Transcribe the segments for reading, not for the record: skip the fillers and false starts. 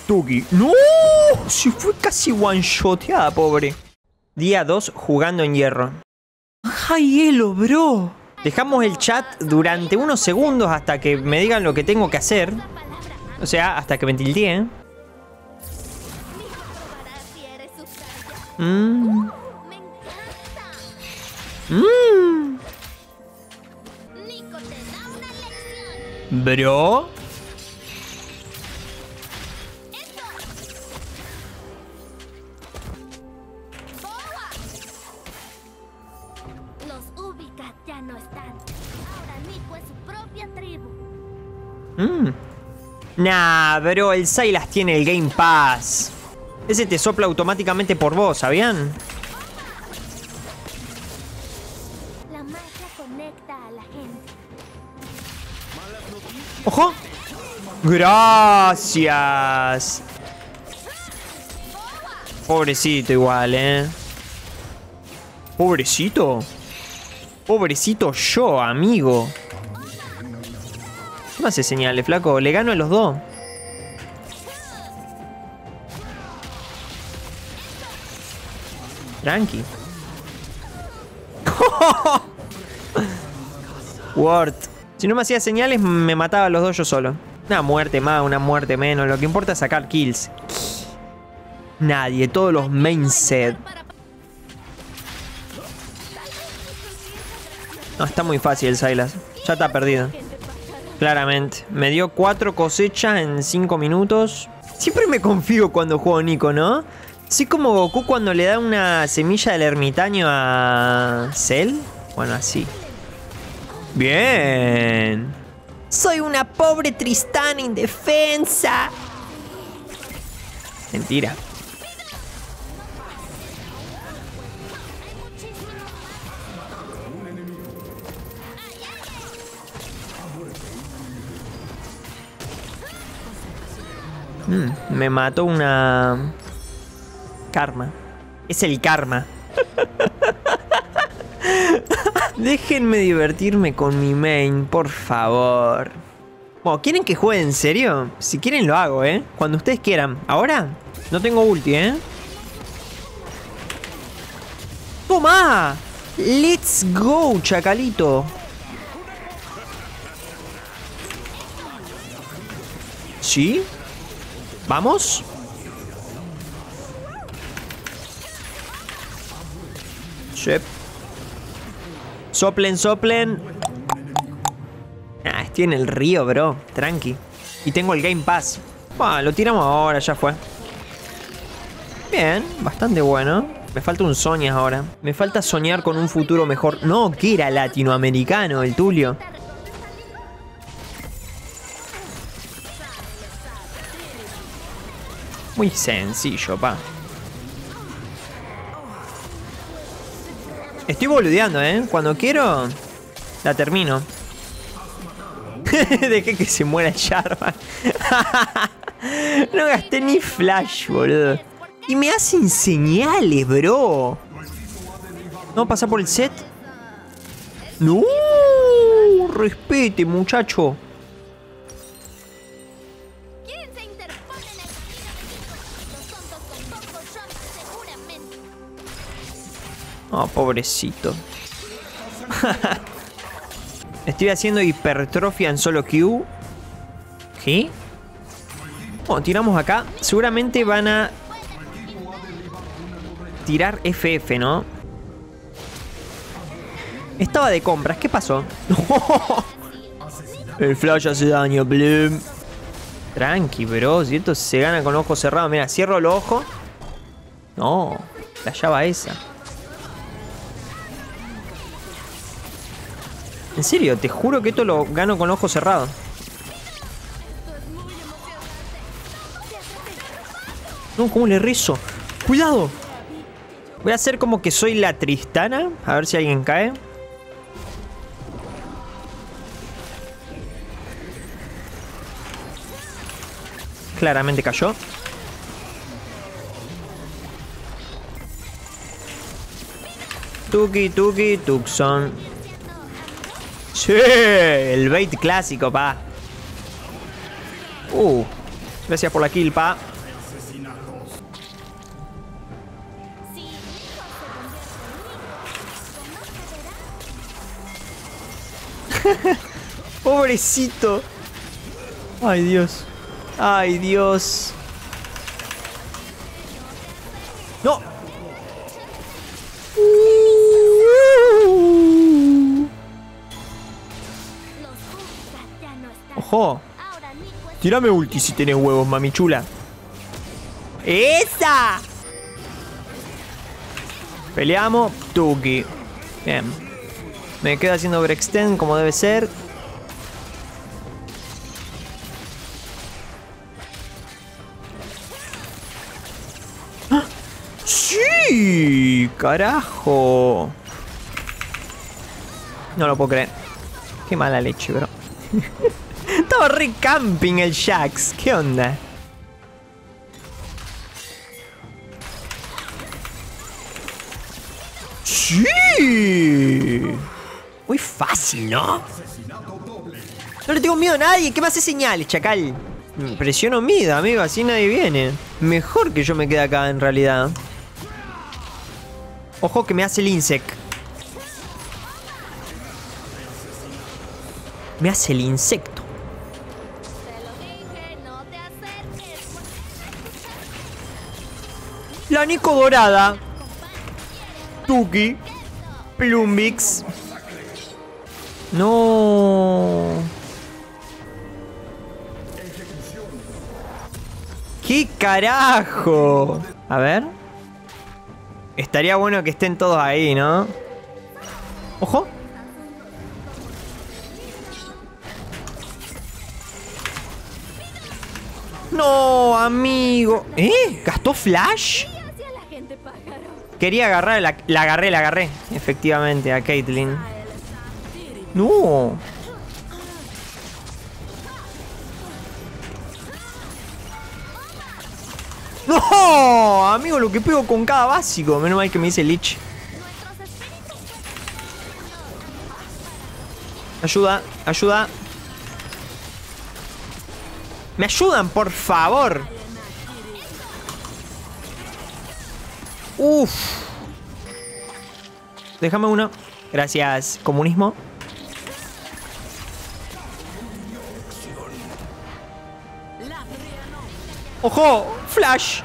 Tuki. ¡No! Si fue casi one-shoteada, pobre. Día 2 jugando en hierro. ¡Ay, hielo, bro! Dejamos el chat durante unos segundos hasta que me digan lo que tengo que hacer. O sea, hasta que me tiltee. Bro. Los Ubicat ya no están. Ahora Nico es su propia tribu. Nah, bro, el Sylas tiene el Game Pass. Ese te sopla automáticamente por vos, ¿sabían? La magia conecta a la gente. ¡Ojo! ¡Gracias! Pobrecito igual, ¿Pobrecito? Pobrecito yo, amigo. ¿Qué me hace señales, flaco? Le gano a los dos. Tranqui. Word. Si no me hacía señales, me mataba a los dos yo solo. Una muerte más, una muerte menos. Lo que importa es sacar kills. Nadie, todos los main set. No, está muy fácil el Sylas. Ya está perdido. Claramente. Me dio 4 cosechas en 5 minutos. Siempre me confío cuando juego Nico, ¿no? Así como Goku cuando le da una semilla del ermitaño a Cell. Bueno, así. Bien. Soy una pobre Tristana indefensa. Mentira. Me mató una... Karma. Es el karma. Déjenme divertirme con mi main, por favor. Bueno, ¿quieren que juegue en serio? Si quieren lo hago, cuando ustedes quieran. Ahora no tengo ulti, ¡Toma! ¡Let's go, chacalito! ¿Sí? ¿Vamos? Yep. Soplen, soplen. Ah, estoy en el río, bro. Tranqui. Y tengo el Game Pass. Bueno, lo tiramos ahora, ya fue. Bien, bastante bueno. Me falta un Soñas ahora. Me falta soñar con un futuro mejor. No, que era latinoamericano el Tulio. Muy sencillo, pa. Estoy boludeando, Cuando quiero, la termino. Dejé que se muera Jarvan. No gasté ni flash, boludo. Y me hacen señales, bro. ¿No pasa por el set? No, respete, muchacho. Oh, pobrecito. Estoy haciendo hipertrofia en solo Q. ¿Qué? Bueno, tiramos acá. Seguramente van a tirar FF, ¿no? Estaba de compras. ¿Qué pasó? El flash hace daño, Bloom. Tranqui, bro. Si esto se gana con ojos cerrados. Mira, cierro los ojos. No, la llave esa. En serio, te juro que esto lo gano con ojos cerrados. No, ¿cómo le rezo? ¡Cuidado! Voy a hacer como que soy la Tristana. A ver si alguien cae. Claramente cayó. Tuki, tuki, tuxon. Sí, el bait clásico, pa. Gracias por la kill, pa. Pobrecito. Ay, Dios. Ay, Dios. ¡No! ¡Ojo! Tírame ulti si tenés huevos, mami chula. ¡Esa! Peleamos. Tuki. Bien. Me quedo haciendo overextend como debe ser. ¡Ah! ¡Sí! ¡Carajo! No lo puedo creer. Qué mala leche, bro. Estaba re camping el Jax. ¿Qué onda? ¡Sí! Muy fácil, ¿no? No le tengo miedo a nadie. ¿Qué me hace señales, chacal? Presiono mid, amigo. Así nadie viene. Mejor que yo me quede acá, en realidad. Ojo que me hace el insect. Me hace el insecto. La Nico dorada. Tuki. Plumbix. No. ¿Qué carajo? A ver. Estaría bueno que estén todos ahí, ¿no? Ojo. No, amigo. ¿Eh? ¿Gastó flash? Quería agarrar, la agarré. Efectivamente, a Caitlyn. No. No, amigo, lo que pego con cada básico. Menos mal que me dice Lich. Ayuda, ayuda. ¿Me ayudan, por favor? Uf. Déjame uno. Gracias, comunismo. ¡Ojo! ¡Flash!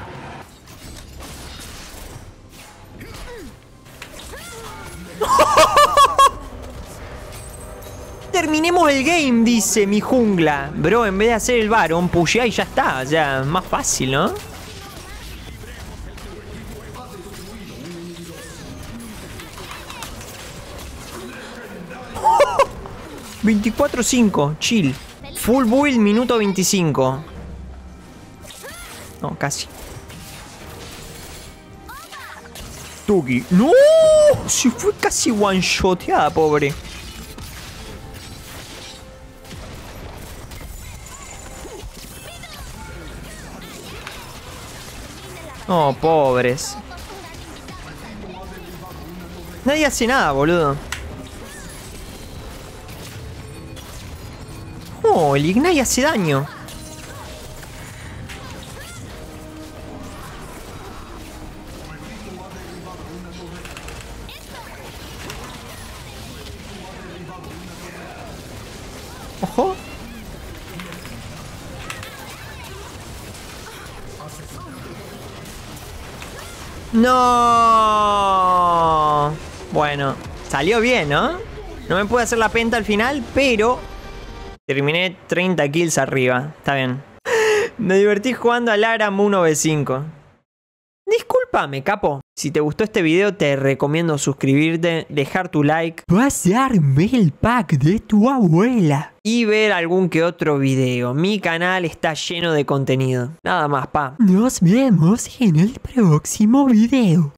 Terminemos el game, dice mi jungla. Bro, en vez de hacer el Baron, pushea y ya está. O sea, más fácil, ¿no? ¡24-5! Chill. Full build, minuto 25. No, casi. Tuki. ¡No! Se fue casi one-shoteada, pobre. Oh, pobres. Nadie hace nada, boludo. Oh, el Ignite hace daño. Ojo. No. Bueno, salió bien, ¿no? No me pude hacer la penta al final, pero terminé 30 kills arriba. Está bien. Me divertí jugando al Aram 1v5. Discúlpame, capo. Si te gustó este video, te recomiendo suscribirte, dejar tu like, pasarme el pack de tu abuela y ver algún que otro video. Mi canal está lleno de contenido. Nada más, pa. Nos vemos en el próximo video.